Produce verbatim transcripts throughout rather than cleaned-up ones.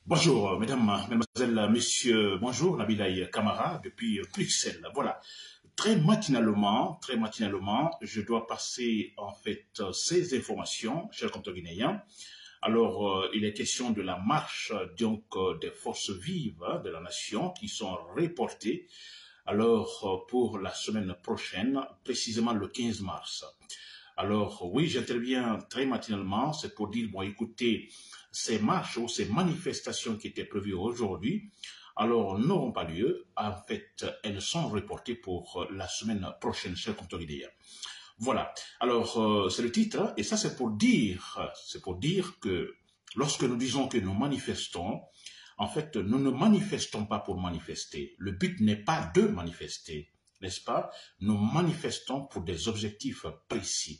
Bonjour, mesdames, mesdemoiselles, messieurs, bonjour, Nabilaï Kamara, depuis Bruxelles. Voilà, très matinalement, très matinalement, je dois passer, en fait, ces informations, chers contemporains. Alors, euh, il est question de la marche, donc, euh, des forces vives hein, de la nation qui sont reportées, alors, euh, pour la semaine prochaine, précisément le quinze mars. Alors, oui, j'interviens très matinalement, c'est pour dire, bon, écoutez, ces marches ou ces manifestations qui étaient prévues aujourd'hui, alors, n'auront pas lieu. En fait, elles sont reportées pour la semaine prochaine, chers contemporains. Voilà. Alors, euh, c'est le titre, et ça, c'est pour dire, c'est pour dire que lorsque nous disons que nous manifestons, en fait, nous ne manifestons pas pour manifester. Le but n'est pas de manifester, n'est-ce pas? Nous manifestons pour des objectifs précis.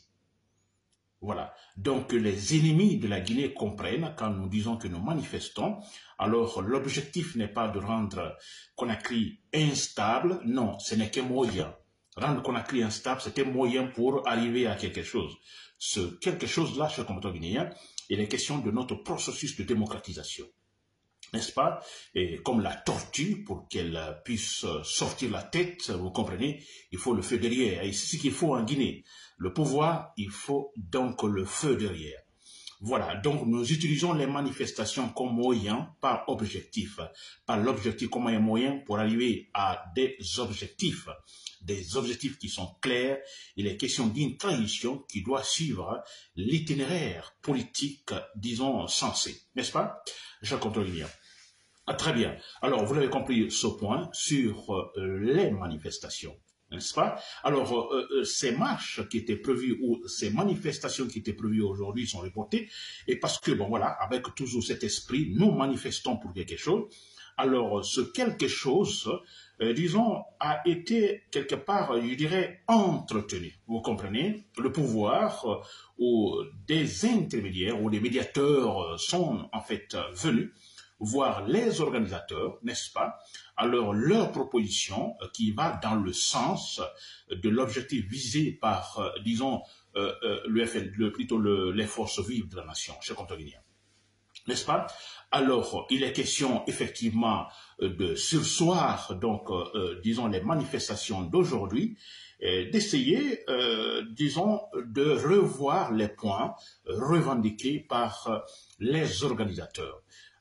Voilà. Donc, les ennemis de la Guinée comprennent quand nous disons que nous manifestons. Alors, l'objectif n'est pas de rendre Conakry instable. Non, ce n'est qu'un moyen. Rendre Conakry instable, c'est un moyen pour arriver à quelque chose. Ce quelque chose-là, chers compatriotes guinéens, il est question de notre processus de démocratisation. N'est-ce pas? Et comme la tortue, pour qu'elle puisse sortir la tête, vous comprenez, il faut le feu derrière. Et c'est ce qu'il faut en Guinée. Le pouvoir, il faut donc le feu derrière. Voilà, donc nous utilisons les manifestations comme moyen, pas objectif. Pas l'objectif comme un moyen pour arriver à des objectifs. Des objectifs qui sont clairs. Il est question d'une tradition qui doit suivre l'itinéraire politique, disons, sensé. N'est-ce pas? Je contrôle bien. Ah, très bien. Alors, vous l'avez compris ce point sur euh, les manifestations, n'est-ce pas? Alors, euh, euh, ces marches qui étaient prévues ou ces manifestations qui étaient prévues aujourd'hui sont reportées et parce que, bon voilà, avec toujours cet esprit, nous manifestons pour quelque chose. Alors, ce quelque chose, euh, disons, a été quelque part, je dirais, entretenu. Vous comprenez? Le pouvoir euh, ou des intermédiaires ou des médiateurs sont en fait venus voir les organisateurs, n'est-ce pas? Alors, leur proposition euh, qui va dans le sens de l'objectif visé par, euh, disons, euh, euh, le F N, le, plutôt le, les forces vives de la nation, chers contemporains. N'est-ce pas? Alors, il est question effectivement de sursoir, donc, euh, disons, les manifestations d'aujourd'hui, d'essayer, euh, disons, de revoir les points revendiqués par euh, les organisateurs.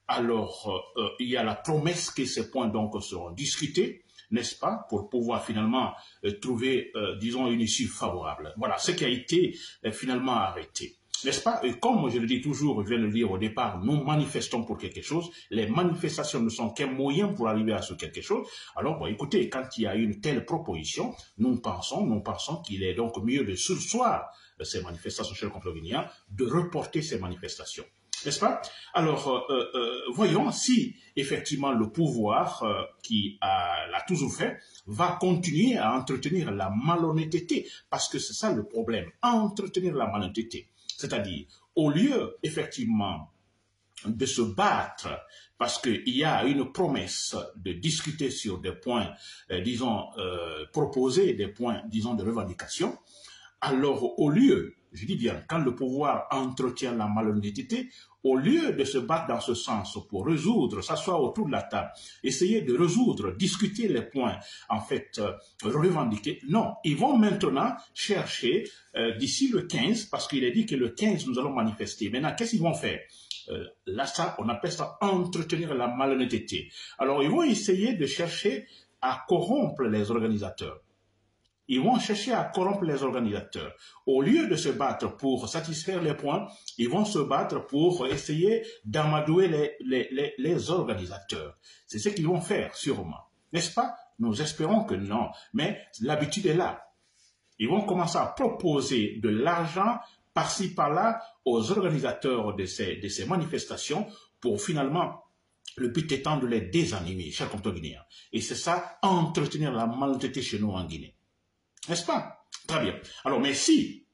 Alors, euh, il y a la promesse que ces points donc seront discutés, n'est-ce pas, pour pouvoir finalement euh, trouver, euh, disons, une issue favorable. Voilà, ce qui a été euh, finalement arrêté. N'est-ce pas? Et comme je le dis toujours, je viens de le dire au départ, nous manifestons pour quelque chose. Les manifestations ne sont qu'un moyen pour arriver à ce quelque chose. Alors, bon, écoutez, quand il y a une telle proposition, nous pensons, nous pensons qu'il est donc mieux de sursoir ces manifestations chez le complot guinéen, de reporter ces manifestations. N'est-ce pas? Alors, euh, euh, voyons si effectivement le pouvoir euh, qui l'a toujours fait va continuer à entretenir la malhonnêteté, parce que c'est ça le problème, entretenir la malhonnêteté. C'est-à-dire, au lieu effectivement de se battre, parce qu'il y a une promesse de discuter sur des points, euh, disons, euh, proposer des points, disons, de revendication, alors au lieu, je dis bien, quand le pouvoir entretient la malhonnêteté, au lieu de se battre dans ce sens pour résoudre, s'asseoir autour de la table, essayer de résoudre, discuter les points, en fait, euh, revendiqués, non, ils vont maintenant chercher, euh, d'ici le quinze, parce qu'il est dit que le quinze, nous allons manifester. Maintenant, qu'est-ce qu'ils vont faire? euh, Là, ça, on appelle ça entretenir la malhonnêteté. Alors, ils vont essayer de chercher à corrompre les organisateurs. Ils vont chercher à corrompre les organisateurs. Au lieu de se battre pour satisfaire les points, ils vont se battre pour essayer d'amadouer les, les, les, les organisateurs. C'est ce qu'ils vont faire, sûrement. N'est-ce pas? Nous espérons que non. Mais l'habitude est là. Ils vont commencer à proposer de l'argent par-ci, par-là aux organisateurs de ces, de ces manifestations pour finalement, le but étant de les désanimer, chers compatriotes guinéens. Et c'est ça, entretenir la malhonnêteté chez nous en Guinée. N'est-ce pas? Très bien. Alors, mais si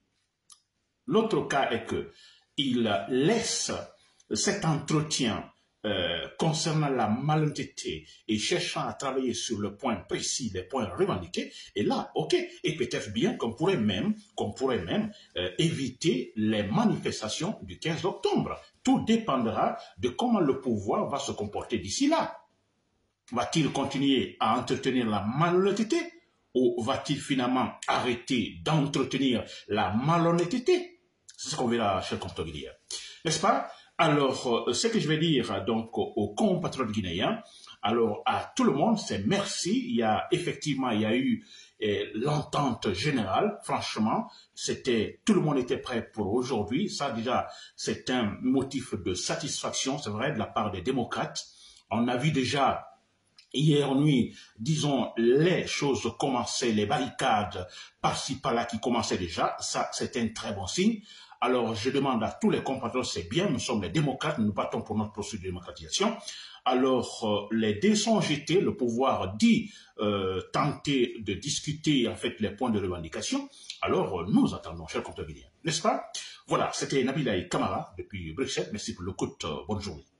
l'autre cas est que il laisse cet entretien euh, concernant la malhonnêteté et cherchant à travailler sur le point précis des points revendiqués, et là, ok, et peut-être bien qu'on pourrait même, qu'on pourrait même euh, éviter les manifestations du quinze octobre. Tout dépendra de comment le pouvoir va se comporter d'ici là. Va-t-il continuer à entretenir la malhonnêteté ou va-t-il finalement arrêter d'entretenir la malhonnêteté? C'est ce qu'on verra, cher compatriotes. N'est-ce pas? Alors, ce que je vais dire donc aux compatriotes guinéens, alors à tout le monde, c'est merci. Il y a effectivement, il y a eu eh, l'entente générale. Franchement, c'était tout le monde était prêt pour aujourd'hui. Ça déjà, c'est un motif de satisfaction, c'est vrai, de la part des démocrates. On a vu déjà hier nuit, disons, les choses commençaient, les barricades par-ci par-là qui commençaient déjà. Ça, c'est un très bon signe. Alors, je demande à tous les compatriotes, c'est bien, nous sommes les démocrates, nous nous battons pour notre processus de démocratisation. Alors, euh, les dés sont jetés, le pouvoir dit euh, tenter de discuter, en fait, les points de revendication. Alors, euh, nous attendons, chers compatriotes, n'est-ce pas? Voilà, c'était Nabilaï Kamara depuis Bruxelles. Merci pour l'écoute. Euh, bonne journée.